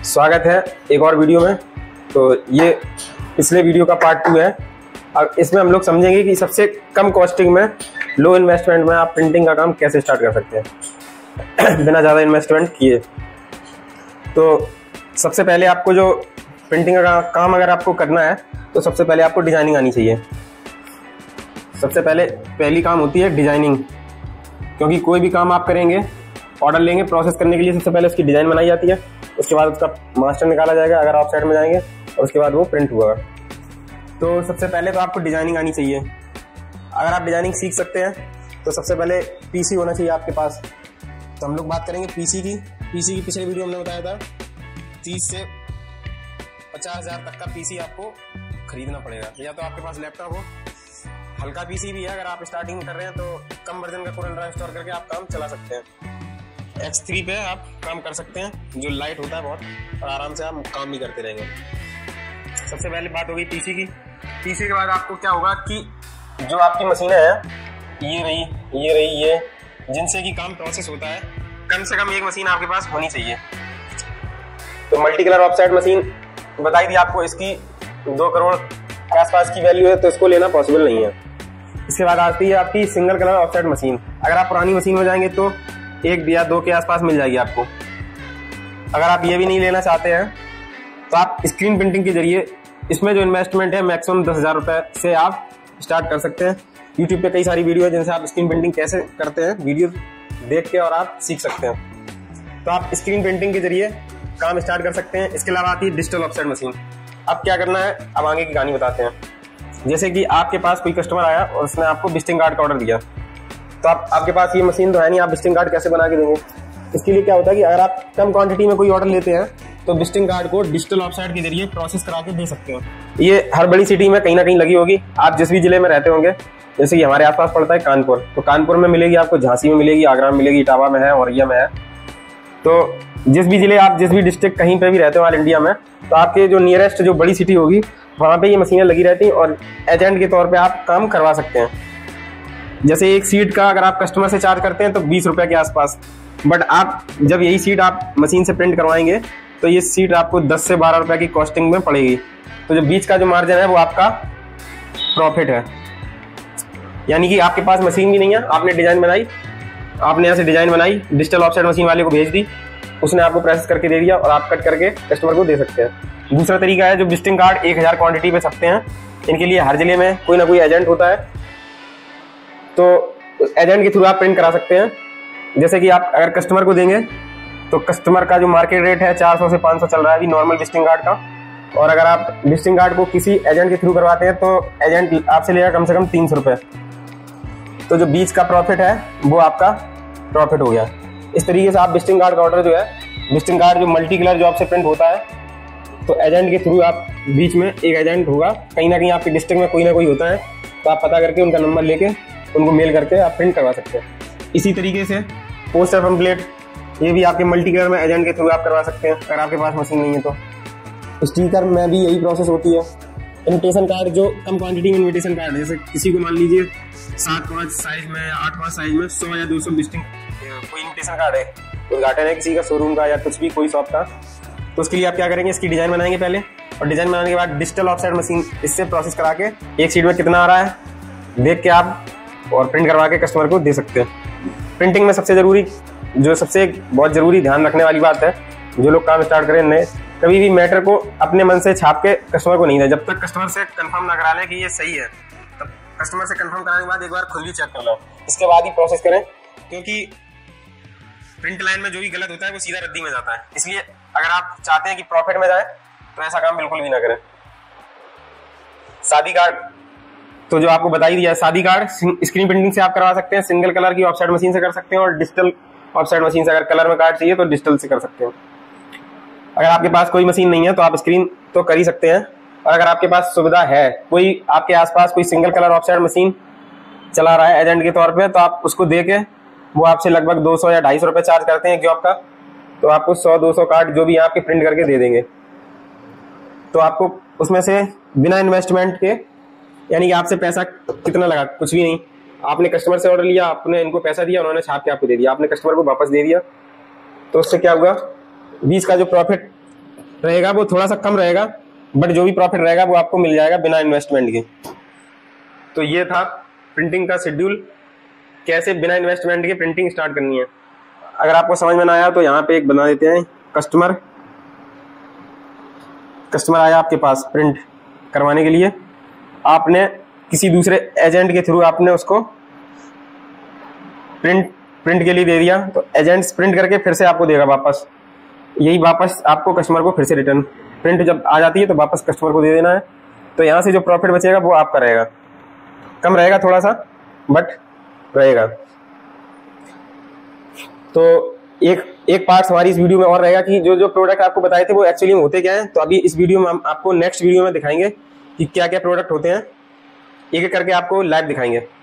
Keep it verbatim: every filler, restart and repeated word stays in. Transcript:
स्वागत है एक और वीडियो में। तो ये पिछले वीडियो का पार्ट टू है। अब इसमें हम लोग समझेंगे कि सबसे कम कॉस्टिंग में, लो इन्वेस्टमेंट में आप प्रिंटिंग का काम कैसे स्टार्ट कर सकते हैं बिना ज़्यादा इन्वेस्टमेंट किए। तो सबसे पहले आपको जो प्रिंटिंग का काम अगर आपको करना है तो सबसे पहले आपको डिज़ाइनिंग आनी चाहिए। सबसे पहले पहली काम होती है डिज़ाइनिंग, क्योंकि कोई भी काम आप करेंगे, ऑर्डर लेंगे, प्रोसेस करने के लिए सबसे पहले उसकी डिज़ाइन बनाई जाती है। उसके बाद उसका मास्टर निकाला जाएगा अगर आप साइड में जाएंगे, और उसके बाद वो प्रिंट हुआ। तो सबसे पहले तो आपको डिज़ाइनिंग आनी चाहिए। अगर आप डिज़ाइनिंग सीख सकते हैं तो सबसे पहले पीसी होना चाहिए आपके पास। तो हम लोग बात करेंगे पीसी की। पीसी की पिछले वीडियो हमने बताया था तीस से पचास हज़ार तक का पीसी आपको खरीदना पड़ेगा। या तो आपके पास लैपटॉप हो, हल्का पीसी भी है, अगर आप स्टार्टिंग कर रहे हैं तो कम वर्जन का कोरल ड्रा इंस्टॉल करके आप काम चला सकते हैं। एक्स थ्री पे आप काम कर सकते हैं, जो लाइट होता है बहुत, और आराम से आप काम भी करते रहेंगे। सबसे पहले बात होगी पीसी की। पीसी के बाद आपको क्या होगा कि जो आपकी मशीनें हैं, ये रही, ये रही, ये जिनसे कि काम प्रोसेस होता है, कम से कम एक मशीन आपके पास होनी चाहिए। तो मल्टी कलर ऑफसेट मशीन बताई थी आपको, इसकी दो करोड़ के आसपास की वैल्यू है, तो इसको लेना पॉसिबल नहीं है। इसके बाद आती है आपकी सिंगल कलर ऑफसेट मशीन। अगर आप पुरानी मशीन में जाएंगे तो एक या दो के आसपास मिल जाएगी आपको। अगर आप ये भी नहीं लेना चाहते हैं तो आप स्क्रीन प्रिंटिंग के जरिए, इसमें जो इन्वेस्टमेंट है मैक्सिमम दस हज़ार रुपये से आप स्टार्ट कर सकते हैं। यूट्यूब पे कई सारी वीडियो है जिनसे आप स्क्रीन प्रिंटिंग कैसे करते हैं वीडियो देख के और आप सीख सकते हैं। तो आप स्क्रीन प्रिंटिंग के जरिए काम स्टार्ट कर सकते हैं। इसके अलावा आती है डिजिटल ऑफसेट मशीन। अब क्या करना है, अब आगे की कहानी बताते हैं। जैसे कि आपके पास कोई कस्टमर आया और उसने आपको विजिटिंग कार्ड का ऑर्डर दिया, तो आप आपके पास ये मशीन तो है नहीं, आप विजिटिंग कार्ड कैसे बना के देंगे? इसके लिए क्या होता है कि अगर आप कम क्वांटिटी में कोई ऑर्डर लेते हैं तो विजिटिंग कार्ड को डिजिटल ऑफसेट के जरिए प्रोसेस करा के दे सकते हो। ये हर बड़ी सिटी में कहीं ना कहीं लगी होगी। आप जिस भी जिले में रहते होंगे, जैसे कि हमारे आसपास पड़ता है कानपुर, तो कानपुर में मिलेगी आपको, झांसी में मिलेगी, आगरा में मिलेगी, इटावा में है, औरैया में है। तो जिस भी जिले, आप जिस भी डिस्ट्रिक्ट कहीं पे भी रहते हो ऑल इंडिया में, तो आपके जो नियरेस्ट जो बड़ी सिटी होगी वहाँ पे ये मशीनें लगी रहती हैं और एजेंट के तौर पे आप काम करवा सकते हैं। जैसे एक सीट का अगर आप कस्टमर से चार्ज करते हैं तो बीस रुपये के आसपास, बट आप जब यही सीट आप मशीन से प्रिंट करवाएंगे तो ये सीट आपको दस से बारह रुपये की कॉस्टिंग में पड़ेगी। तो जो बीच का जो मार्जिन है वो आपका प्रॉफिट है। यानी कि आपके पास मशीन भी नहीं है, आपने डिज़ाइन बनाई, आपने यहाँ से डिज़ाइन बनाई, डिजिटल ऑफसेट मशीन वाले को भेज दी, उसने आपको प्रोसेस करके दे दिया और आप कट करके कस्टमर को दे सकते हैं। दूसरा तरीका है जो विजिटिंग कार्ड एक हज़ार क्वांटिटी पे छपते हैं। इनके लिए हर जिले में कोई ना कोई एजेंट होता है, तो एजेंट के थ्रू आप प्रिंट करा सकते हैं। जैसे कि आप अगर कस्टमर को देंगे तो कस्टमर का जो मार्केट रेट है चार सौ से पाँच सौ चल रहा है अभी नॉर्मल विजिटिंग कार्ड का, और अगर आप विजिटिंग कार्ड को किसी एजेंट के थ्रू करवाते हैं तो एजेंट आपसे लेगा कम से कम तीन सौ रुपये। तो जो बीच का प्रॉफिट है वो आपका प्रॉफिट हो गया। इस तरीके से आप विजिटिंग कार्ड का ऑर्डर जो है, विजिटिंग कार्ड जो मल्टी कलर जो आपसे प्रिंट होता है, तो एजेंट के थ्रू आप, बीच में एक एजेंट होगा, कहीं ना कहीं आपके डिस्ट्रिक्ट में कोई ना कोई होता है, तो आप पता करके उनका नंबर लेके उनको मेल करके आप प्रिंट करवा सकते हैं। इसी तरीके से पोस्टर पम्पलेट, ये भी आपके मल्टी कलर में एजेंट के थ्रू आप करवा सकते हैं अगर आपके पास मशीन नहीं है तो। स्टिकर में भी यही प्रोसेस होती है। इन्विटेशन कार्ड, जो कम क्वांटिटी में इन्विटेशन कार्ड, जैसे किसी को मान लीजिए सात पाँच साइज में, आठ पाँच साइज में सौ या दो सौ विजिटिंग कोई इन्विटेशन कार्ड है, उद्घाटन है किसी का शोरूम का या कुछ भी, कोई शॉप का, तो उसके लिए आप क्या करेंगे, इसकी डिज़ाइन बनाएंगे पहले, और डिज़ाइन बनाने के बाद डिजिटल ऑफसेट मशीन इससे प्रोसेस करा के एक सीट में कितना आ रहा है देख के आप और प्रिंट करवा के कस्टमर को दे सकते हैं। प्रिंटिंग में सबसे ज़रूरी, जो सबसे बहुत ज़रूरी ध्यान रखने वाली बात है, जो लोग काम स्टार्ट करें नए, कभी भी मैटर को अपने मन से छाप के कस्टमर को नहीं दें। जब तक कस्टमर से कंफर्म ना करा लें कि ये सही है, तब कस्टमर से कंफर्म कराने के बाद एक बार खुद भी चेक कर लो, इसके बाद ही प्रोसेस करें, क्योंकि प्रिंट लाइन में जो भी गलत होता है वो सीधा रद्दी में जाता है। इसलिए अगर आप चाहते हैं कि प्रॉफिट में जाए तो ऐसा काम बिल्कुल भी ना करें। शादी कार्ड, तो जो आपको बता ही दिया है, शादी कार्ड स्क्रीन प्रिंटिंग से आप करवा सकते हैं, सिंगल कलर की ऑफसेट मशीन से कर सकते हैं, और डिजिटल ऑफसेट मशीन से अगर कलर में कार्ड चाहिए तो डिजिटल से कर सकते हैं। अगर आपके पास कोई मशीन नहीं है तो आप स्क्रीन तो कर ही सकते हैं, और अगर आपके पास सुविधा है, कोई आपके आसपास कोई सिंगल कलर ऑफसेट मशीन चला रहा है एजेंट के तौर पे, तो आप उसको दे के, वो आपसे लगभग दो सौ या ढाई सौ रुपये चार्ज करते हैं जॉब का, तो आपको सौ दो सौ कार्ड जो भी आपके प्रिंट करके दे देंगे। तो आपको उसमें से बिना इन्वेस्टमेंट के, यानी कि आपसे पैसा कितना लगा, कुछ भी नहीं, आपने कस्टमर से ऑर्डर लिया, आपने इनको पैसा दिया, उन्होंने छाप के आपको दे दिया, आपने कस्टमर को वापस दे दिया, तो उससे क्या हुआ, बीस का जो प्रॉफिट रहेगा वो थोड़ा सा कम रहेगा, बट जो भी प्रॉफिट रहेगा वो आपको मिल जाएगा बिना इन्वेस्टमेंट के। तो ये था प्रिंटिंग का शेड्यूल, कैसे बिना इन्वेस्टमेंट के प्रिंटिंग स्टार्ट करनी है। अगर आपको समझ में ना आया तो यहाँ पे एक बना देते हैं, कस्टमर कस्टमर आया आपके पास प्रिंट करवाने के लिए, आपने किसी दूसरे एजेंट के थ्रू आपने उसको प्रिंट प्रिंट के लिए दे दिया, तो एजेंट प्रिंट करके फिर से आपको देगा वापस, यही वापस आपको कस्टमर को फिर से रिटर्न प्रिंट जब आ जाती है तो वापस कस्टमर को दे देना है। तो यहाँ से जो प्रॉफिट बचेगा वो आपका रहेगा, कम रहेगा थोड़ा सा बट रहेगा। तो एक एक पार्ट हमारी इस वीडियो में और रहेगा कि जो जो प्रोडक्ट आपको बताए थे वो एक्चुअली में होते क्या हैं। तो अभी इस वीडियो में हम आपको नेक्स्ट वीडियो में दिखाएंगे कि क्या क्या प्रोडक्ट होते हैं, एक एक करके आपको लाइव दिखाएंगे।